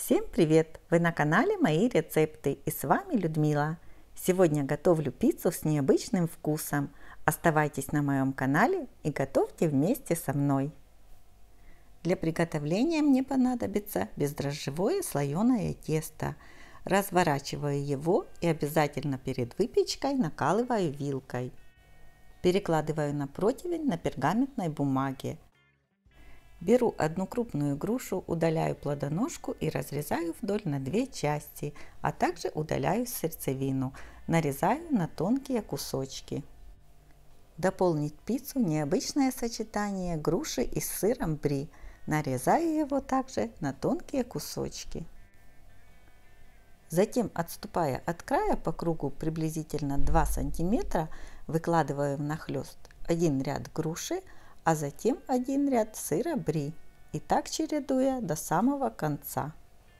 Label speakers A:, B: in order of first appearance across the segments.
A: Всем привет! Вы на канале Мои рецепты и с вами Людмила. Сегодня готовлю пиццу с необычным вкусом. Оставайтесь на моем канале и готовьте вместе со мной. Для приготовления мне понадобится бездрожжевое слоеное тесто. Разворачиваю его и обязательно перед выпечкой накалываю вилкой. Перекладываю на противень на пергаментной бумаге. Беру одну крупную грушу, удаляю плодоножку и разрезаю вдоль на две части, а также удаляю сердцевину, нарезаю на тонкие кусочки. Дополнить пиццу необычное сочетание груши и с сыром бри. Нарезаю его также на тонкие кусочки. Затем, отступая от края по кругу приблизительно 2 см, выкладываю внахлёст один ряд груши, а затем один ряд сыра бри, и так чередуя до самого конца.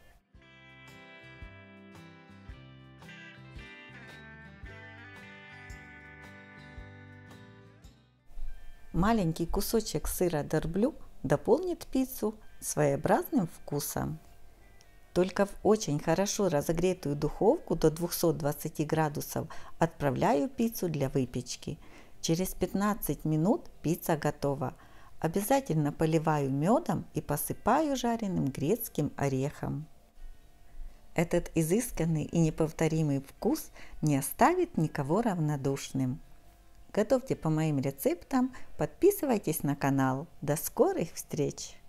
A: Маленький кусочек сыра дорблю дополнит пиццу своеобразным вкусом. Только в очень хорошо разогретую духовку до 220 градусов отправляю пиццу для выпечки. Через 15 минут пицца готова. Обязательно поливаю медом и посыпаю жареным грецким орехом. Этот изысканный и неповторимый вкус не оставит никого равнодушным. Готовьте по моим рецептам, подписывайтесь на канал. До скорых встреч!